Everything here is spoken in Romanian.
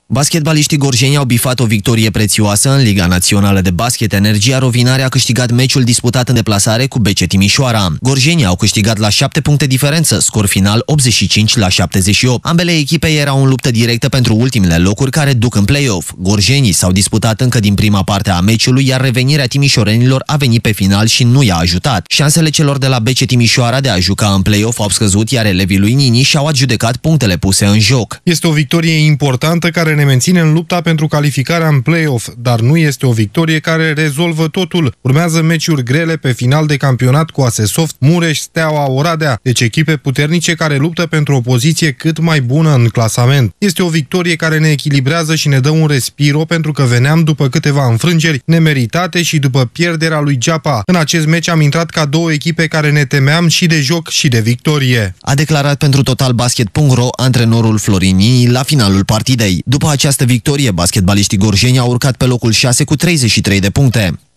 Basketbaliștii gorjeni au bifat o victorie prețioasă în Liga Națională de Basket. Energia Rovinare a câștigat meciul disputat în deplasare cu BC Timișoara. Gorjenii au câștigat la 7 puncte diferență, scor final 85-78. Ambele echipe erau în luptă directă pentru ultimele locuri care duc în play-off. Gorjenii s-au disputat încă din prima parte a meciului, iar revenirea timișorenilor a venit pe final și nu i-a ajutat. Șansele celor de la BC Timișoara de a juca în play-off au scăzut, iar elevii lui Nini și-au adjudecat punctele puse în joc. Este o victorie importantă care ne menține în lupta pentru calificarea în play-off, dar nu este o victorie care rezolvă totul. Urmează meciuri grele pe final de campionat cu Asesoft, Mureș, Steaua, Oradea, deci echipe puternice care luptă pentru o poziție cât mai bună în clasament. Este o victorie care ne echilibrează și ne dă un respiro pentru că veneam după câteva înfrângeri nemeritate și după pierderea lui Geapa. În acest meci am intrat ca două echipe care ne temeam și de joc și de victorie. A declarat pentru totalbasket.ro antrenorul Florin Nini la finalul partidei. După această victorie, basketbaliștii gorjeni au urcat pe locul 6 cu 33 de puncte.